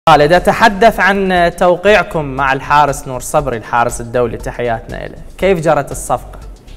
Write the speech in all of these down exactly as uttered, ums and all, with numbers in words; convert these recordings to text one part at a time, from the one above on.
قالت أتحدث عن توقيعكم مع الحارس نور صبري الحارس الدولي، تحياتنا له. كيف جرت الصفقة؟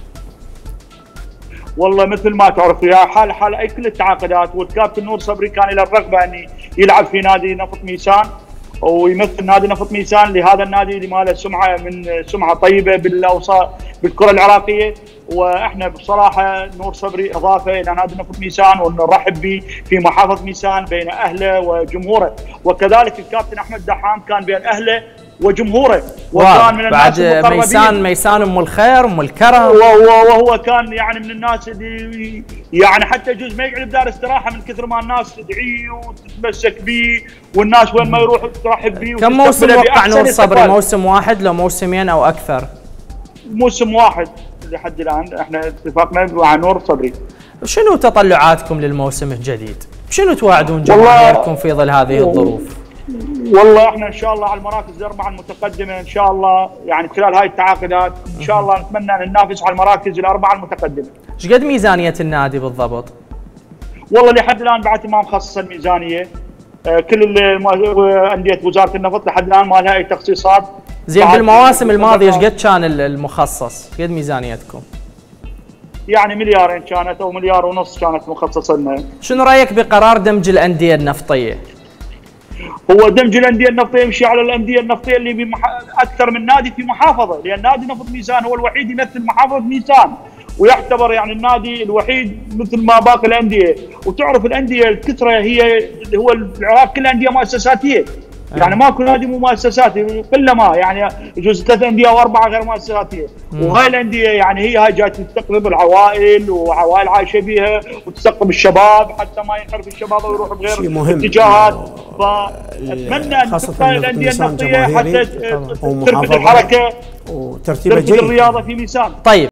والله مثل ما تعرف يا حال حال اي كل التعاقدات، والكابتن نور صبري كان له الرغبه ان يلعب في نادي نفط ميسان ويمثل نادي نفط ميسان، لهذا النادي اللي ما له سمعه من سمعه طيبه بالاوساط بالكره العراقيه، واحنا بصراحه نور صبري اضافه الى نادي نفط ميسان ونرحب به في محافظه ميسان بين اهله وجمهوره، وكذلك الكابتن احمد دحام كان بين اهله وجمهوره، وكان من الناس المقربين. ميسان ميسان ام الخير ام الكرم، وهو كان يعني من الناس اللي يعني حتى يجوز ما يقعد بدار استراحه من كثر ما الناس تدعيه وتتمسك به، والناس وين ما يروح ترحب به. كم موسم وقع نور صبري؟ موسم واحد لو موسمين او اكثر؟ موسم واحد لحد الان، احنا اتفقنا مع نور صبري. شنو تطلعاتكم للموسم الجديد؟ شنو توعدون جماهيركم في ظل هذه الظروف؟ والله احنا ان شاء الله على المراكز الاربعه المتقدمه ان شاء الله، يعني خلال هاي التعاقدات ان شاء الله نتمنى ان ننافس على المراكز الاربعه المتقدمه. ايش قد ميزانيه النادي بالضبط؟ والله لحد الان بعد ما مخصص الميزانيه، كل انديه وزاره النفط لحد الان ما لها اي تخصيصات. زين بالمواسم الماضيه ايش قد كان المخصص؟ قد ميزانيتكم؟ يعني مليارين كانت او مليار ونص كانت مخصصه لنا. شنو رايك بقرار دمج الانديه النفطيه؟ هو دمج الانديه النفطيه يمشي على الانديه النفطيه اللي بمح... اكثر من نادي في محافظه، لان نادي نفط ميسان هو الوحيد يمثل محافظه ميسان، ويعتبر يعني النادي الوحيد مثل ما باقي الانديه، وتعرف الانديه الكثره هي هو العراق كلها انديه مؤسساتيه، يعني ماكو نادي مو مؤسساتي قله ما، يعني يجوز ثلاث انديه او اربعه غير مؤسساتيه، وهاي الانديه يعني هي هاي جايه تستقطب العوائل وعوائل عايشه بها وتستقطب الشباب حتى ما ينحرف الشباب ويروح بغير اتجاهات، فاتمنى ان تبقى الانديه النفطيه حتى تربط الحركه وترتيب الرياضه في ميسان. طيب